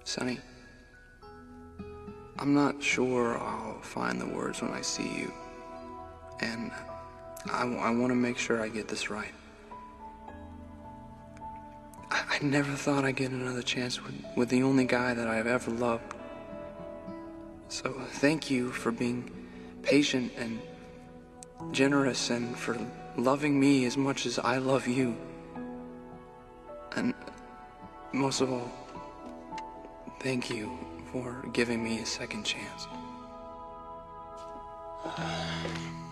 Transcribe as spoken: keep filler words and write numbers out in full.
Sonny, I'm not sure I'll find the words when I see you, and I, I want to make sure I get this right. I, I never thought I'd get another chance with, with the only guy that I've ever loved. So thank you for being patient and generous and for loving me as much as I love you. And most of all, thank you for giving me a second chance.